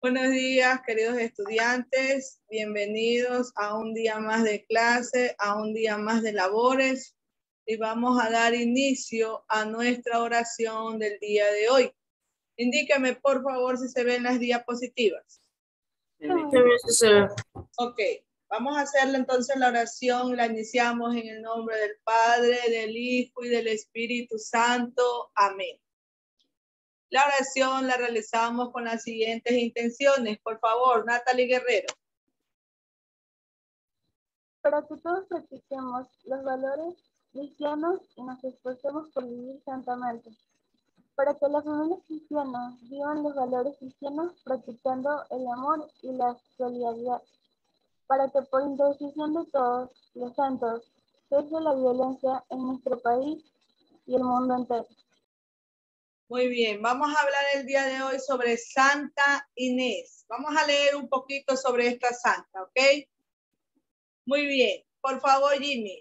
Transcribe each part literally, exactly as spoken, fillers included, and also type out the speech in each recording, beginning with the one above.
Buenos días, queridos estudiantes. Bienvenidos a un día más de clase, a un día más de labores. Y vamos a dar inicio a nuestra oración del día de hoy. Indíqueme, por favor, si se ven las diapositivas. Sí, sí se ve. Ok, vamos a hacerle entonces la oración. La iniciamos en el nombre del Padre, del Hijo y del Espíritu Santo. Amén. La oración la realizamos con las siguientes intenciones. Por favor, Natalie Guerrero. Para que todos practiquemos los valores cristianos y nos esforcemos por vivir santamente. Para que las familias cristianas vivan los valores cristianos practicando el amor y la solidaridad. Para que por intercesión de todos los santos cese la violencia en nuestro país y el mundo entero. Muy bien, vamos a hablar el día de hoy sobre Santa Inés. Vamos a leer un poquito sobre esta santa, ¿ok? Muy bien, por favor, Jimmy.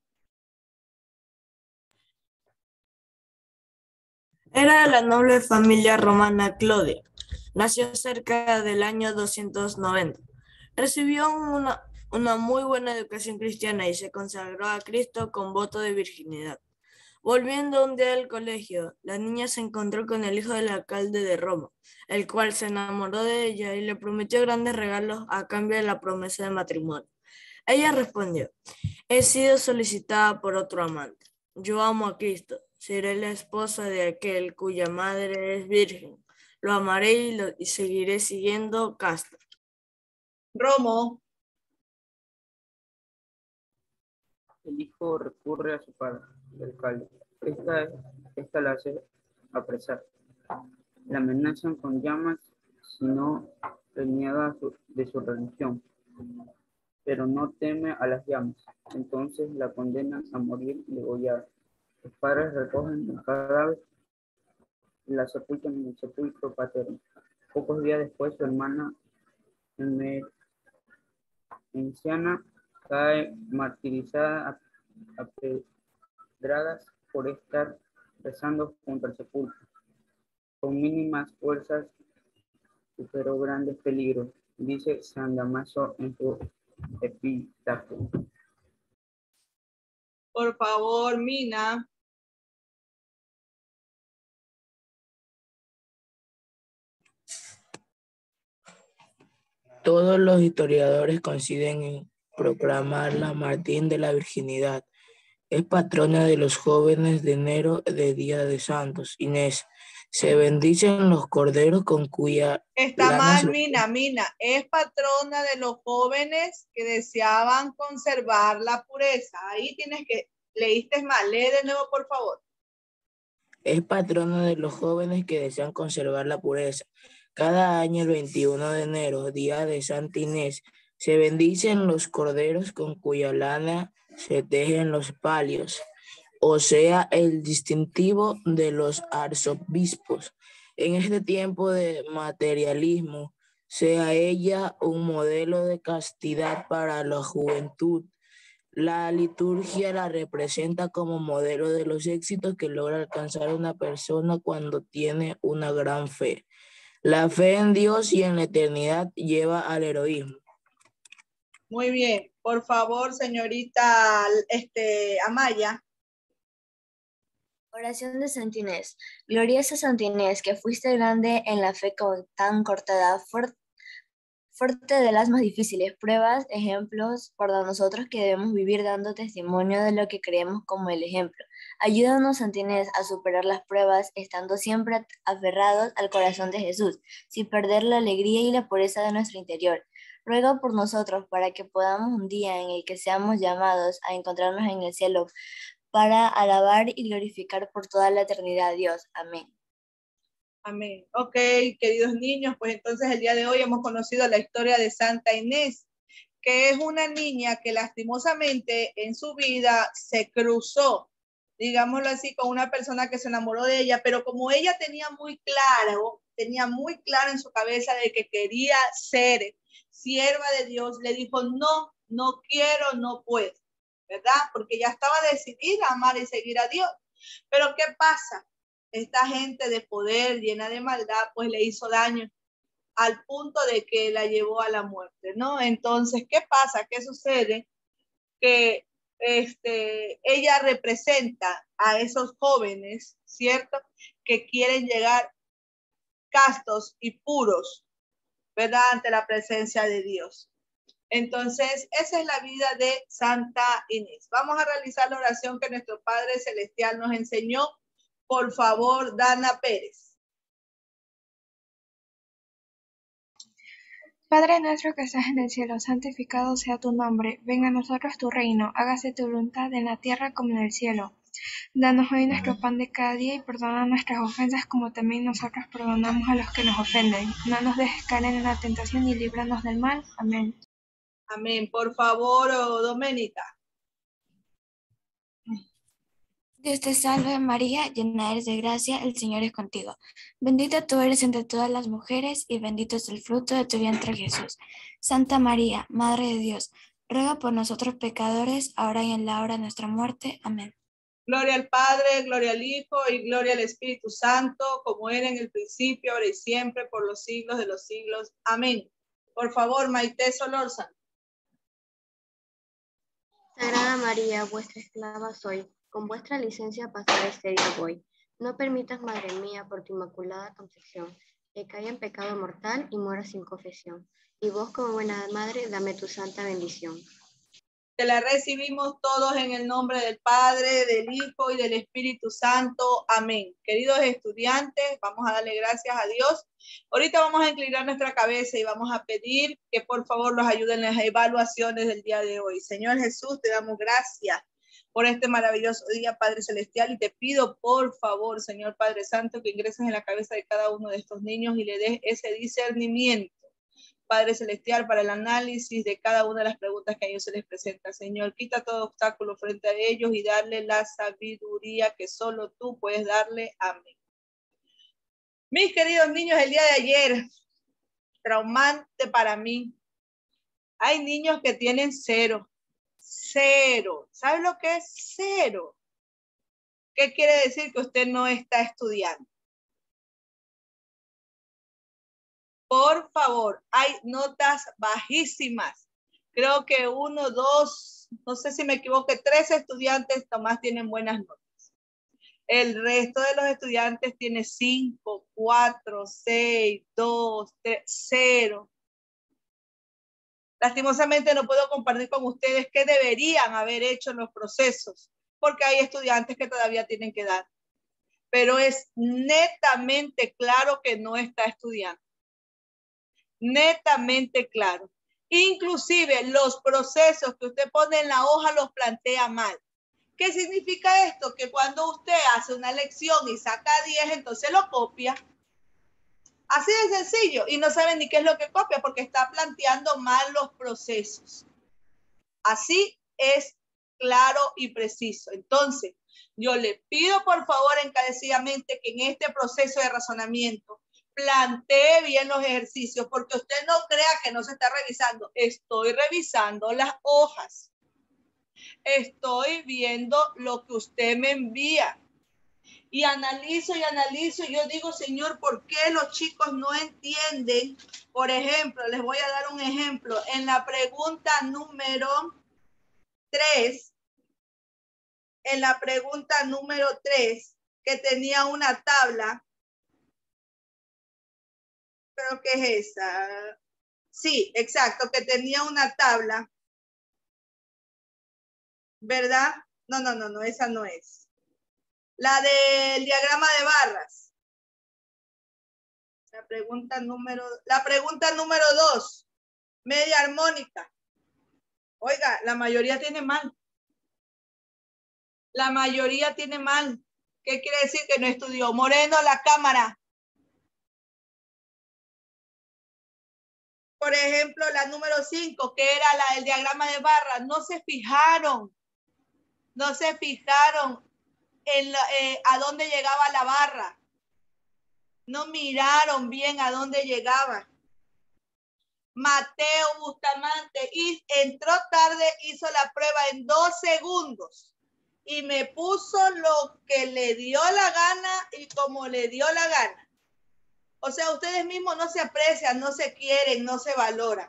Era de la noble familia romana Clodia. Nació cerca del año doscientos noventa. Recibió una, una muy buena educación cristiana y se consagró a Cristo con voto de virginidad. Volviendo un día del colegio, la niña se encontró con el hijo del alcalde de Roma, el cual se enamoró de ella y le prometió grandes regalos a cambio de la promesa de matrimonio. Ella respondió: he sido solicitada por otro amante. Yo amo a Cristo. Seré la esposa de aquel cuya madre es virgen. Lo amaré y, lo, y seguiré siguiendo casta. Romo. El hijo recurre a su padre, el alcalde. Esta, esta la hace apresar. La amenazan con llamas si no reniega su, de su religión, pero no teme a las llamas. Entonces la condenan a morir degollada. Los padres recogen el cadáver y la sepultan en el sepulcro paterno. Pocos días después, su hermana anciana cae martirizada a, a pedradas por estar rezando junto al sepulcro. Con mínimas fuerzas superó grandes peligros, dice San Damaso en su epitafio. Por favor, Mina. Todos los historiadores coinciden en proclamarla mártir de la virginidad. Es patrona de los jóvenes de enero de Día de Santos. Inés, se bendicen los corderos con cuya Está lana mal, se... Mina, Mina. Es patrona de los jóvenes que deseaban conservar la pureza. Ahí tienes que, leíste mal, lee de nuevo, por favor. Es patrona de los jóvenes que desean conservar la pureza. Cada año, el veintiuno de enero, día de Santa Inés, se bendicen los corderos con cuya lana se tejen los palios, o sea, el distintivo de los arzobispos. En este tiempo de materialismo, sea ella un modelo de castidad para la juventud. La liturgia la representa como modelo de los éxitos que logra alcanzar una persona cuando tiene una gran fe. La fe en Dios y en la eternidad lleva al heroísmo. Muy bien. Por favor, señorita este, Amaya. Oración de Santa Inés. Gloriosa Santa Inés, que fuiste grande en la fe con tan corta edad, fuerte Fuerte de las más difíciles pruebas, ejemplos para nosotros que debemos vivir dando testimonio de lo que creemos como el ejemplo. Ayúdanos, Santa Inés, a superar las pruebas, estando siempre aferrados al corazón de Jesús, sin perder la alegría y la pureza de nuestro interior. Ruega por nosotros para que podamos un día en el que seamos llamados a encontrarnos en el cielo, para alabar y glorificar por toda la eternidad a Dios. Amén. Amén. Ok, queridos niños, pues entonces el día de hoy hemos conocido la historia de Santa Inés, que es una niña que lastimosamente en su vida se cruzó, digámoslo así, con una persona que se enamoró de ella, pero como ella tenía muy claro, tenía muy claro en su cabeza de que quería ser sierva de Dios, le dijo, no, no quiero, no puedo, ¿verdad? Porque ya estaba decidida a amar y seguir a Dios. Pero ¿qué pasa? Esta gente de poder llena de maldad, pues le hizo daño. al punto de que la llevó a la muerte, ¿no? Entonces, ¿qué pasa? ¿Qué sucede? Que este, ella representa a esos jóvenes, ¿cierto? Que quieren llegar castos y puros, ¿verdad? Ante la presencia de Dios. Entonces, esa es la vida de Santa Inés. Vamos a realizar la oración que nuestro Padre Celestial nos enseñó. Por favor, Dana Pérez. Padre nuestro que estás en el cielo, santificado sea tu nombre. Venga a nosotros tu reino. Hágase tu voluntad en la tierra como en el cielo. Danos hoy nuestro pan de cada día y perdona nuestras ofensas como también nosotros perdonamos a los que nos ofenden. No nos dejes caer en la tentación y líbranos del mal. Amén. Amén. Por favor, Doménica. Dios te salve María, llena eres de gracia, el Señor es contigo. Bendita tú eres entre todas las mujeres y bendito es el fruto de tu vientre Jesús. Santa María, Madre de Dios, ruega por nosotros pecadores, ahora y en la hora de nuestra muerte. Amén. Gloria al Padre, gloria al Hijo y gloria al Espíritu Santo, como era en el principio, ahora y siempre, por los siglos de los siglos. Amén. Por favor, Maite Solórzano. Sagrada María, vuestra esclava soy. Con vuestra licencia pasar este día voy. No permitas, Madre mía, por tu inmaculada concepción, que caiga en pecado mortal y muera sin confesión. Y vos, como buena madre, dame tu santa bendición. Te la recibimos todos en el nombre del Padre, del Hijo y del Espíritu Santo. Amén. Queridos estudiantes, vamos a darle gracias a Dios. Ahorita vamos a inclinar nuestra cabeza y vamos a pedir que por favor los ayuden en las evaluaciones del día de hoy. Señor Jesús, te damos gracias por este maravilloso día, Padre Celestial, y te pido por favor, Señor Padre Santo, que ingreses en la cabeza de cada uno de estos niños y le des ese discernimiento, Padre Celestial, para el análisis de cada una de las preguntas que a ellos se les presenta. Señor, quita todo obstáculo frente a ellos y darle la sabiduría que solo tú puedes darle. Amén. Mis queridos niños, el día de ayer, traumante para mí. Hay niños que tienen cero. Cero. ¿Sabe lo que es cero? ¿Qué quiere decir? Que usted no está estudiando. Por favor, hay notas bajísimas. Creo que uno, dos, no sé si me equivoco, tres estudiantes nomás tienen buenas notas. El resto de los estudiantes tiene cinco, cuatro, seis, dos, tres, cero. Lastimosamente no puedo compartir con ustedes qué deberían haber hecho en los procesos, porque hay estudiantes que todavía tienen que dar. Pero es netamente claro que no está estudiando. Netamente claro. Inclusive los procesos que usted pone en la hoja los plantea mal. ¿Qué significa esto? Que cuando usted hace una lección y saca diez, entonces lo copia. Así de sencillo. Y no sabe ni qué es lo que copia porque está planteando mal los procesos. Así es claro y preciso. Entonces, yo le pido por favor encarecidamente que en este proceso de razonamiento plantee bien los ejercicios, porque usted no crea que no se está revisando. Estoy revisando las hojas. Estoy viendo lo que usted me envía. Y analizo y analizo y yo digo, Señor, ¿por qué los chicos no entienden? Por ejemplo, les voy a dar un ejemplo. En la pregunta número tres, en la pregunta número tres, que tenía una tabla, creo que es esa. Sí, exacto, que tenía una tabla, ¿verdad? No, no, no, no, esa no es. La del diagrama de barras. La pregunta número, la pregunta número dos, media armónica. Oiga, la mayoría tiene mal. La mayoría tiene mal. ¿Qué quiere decir? Que no estudió. Moreno, la cámara. Por ejemplo, la número cinco, que era la del diagrama de barras, no se fijaron. No se fijaron en la, eh, a dónde llegaba la barra. No miraron bien a dónde llegaba. Mateo Bustamante y entró tarde, hizo la prueba en dos segundos y me puso lo que le dio la gana y como le dio la gana. O sea, ustedes mismos no se aprecian, no se quieren, no se valoran.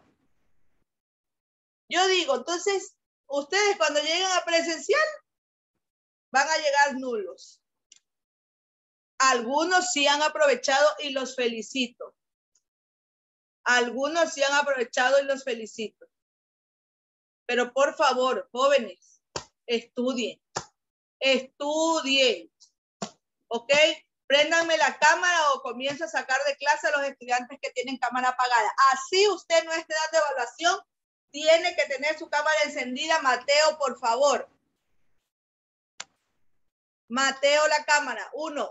Yo digo, entonces, ustedes cuando lleguen a presencial, van a llegar nulos. Algunos sí han aprovechado y los felicito. Algunos sí han aprovechado y los felicito. Pero por favor, jóvenes, estudien. Estudien. ¿Ok? Préndanme la cámara o comienzo a sacar de clase a los estudiantes que tienen cámara apagada. Así usted no esté dando evaluación, tiene que tener su cámara encendida. Mateo, por favor. Mateo, la cámara. Uno.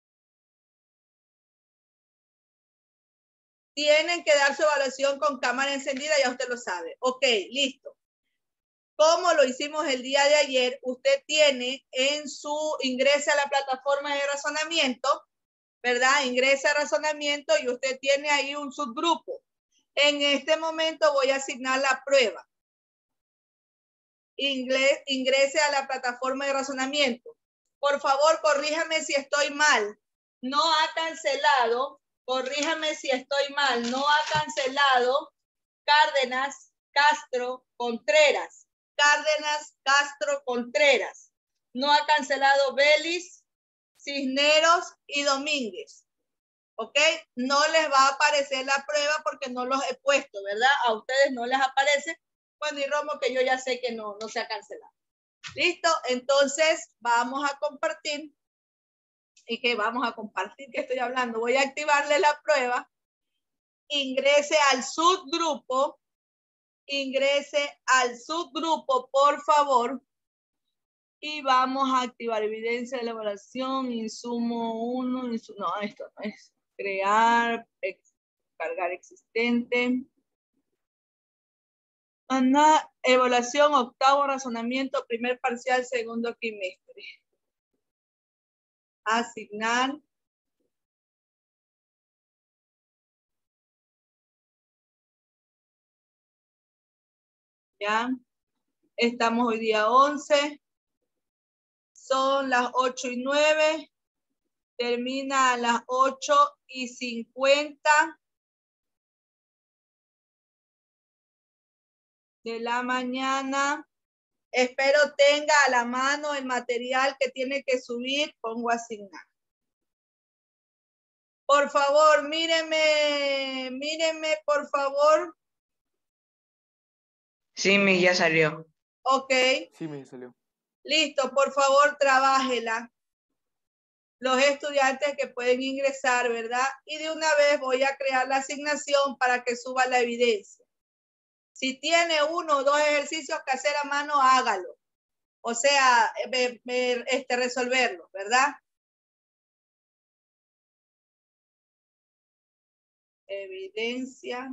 Tienen que dar su evaluación con cámara encendida, ya usted lo sabe. Ok, listo. Como lo hicimos el día de ayer, usted tiene en su ingrese a la plataforma de razonamiento, ¿verdad? Ingresa a razonamiento y usted tiene ahí un subgrupo. En este momento voy a asignar la prueba. Ingle- ingrese a la plataforma de razonamiento. Por favor, corríjame si estoy mal. No ha cancelado, corríjame si estoy mal, no ha cancelado Cárdenas, Castro, Contreras. Cárdenas, Castro, Contreras. No ha cancelado Vélez, Cisneros y Domínguez. ¿Ok? No les va a aparecer la prueba porque no los he puesto, ¿verdad? A ustedes no les aparece. Bueno, y Romo, que yo ya sé que no, no se ha cancelado. ¿Listo? Entonces, vamos a compartir. ¿Y qué vamos a compartir? ¿Qué estoy hablando? Voy a activarle la prueba. Ingrese al subgrupo. Ingrese al subgrupo, por favor. Y vamos a activar evidencia de elaboración, insumo uno, insumo, no, esto no es. Crear, ex, cargar existente. Anda, evaluación, octavo razonamiento, primer parcial, segundo trimestre. Asignar. Ya. Estamos hoy día once. Son las ocho y nueve. Termina a las ocho y cincuenta. De la mañana. Espero tenga a la mano el material que tiene que subir. Pongo asignar. Por favor, mírenme, mírenme, por favor. Sí, mi ya salió. Ok. Sí, me salió. Listo, por favor, trabájela. Los estudiantes que pueden ingresar, ¿verdad? Y de una vez voy a crear la asignación para que suba la evidencia. Si tiene uno o dos ejercicios que hacer a mano, hágalo. O sea, me, me, este, resolverlo, ¿verdad? Evidencia.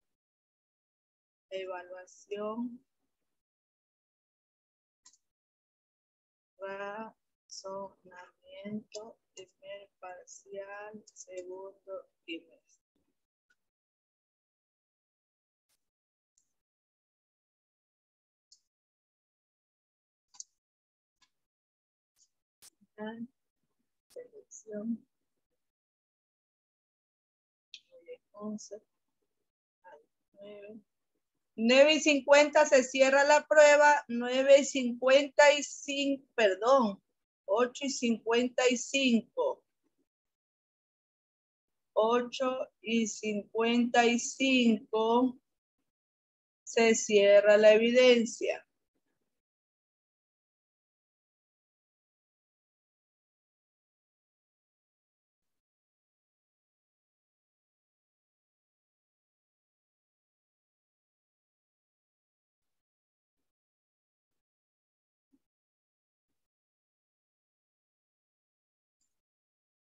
Evaluación. Razonamiento. Primer parcial. Segundo trimestre. Selección. once al nueve. nueve y cincuenta se cierra la prueba. nueve y cincuenta y cinco, perdón. ocho y cincuenta y cinco. ocho y cincuenta y cinco. Se cierra la evidencia.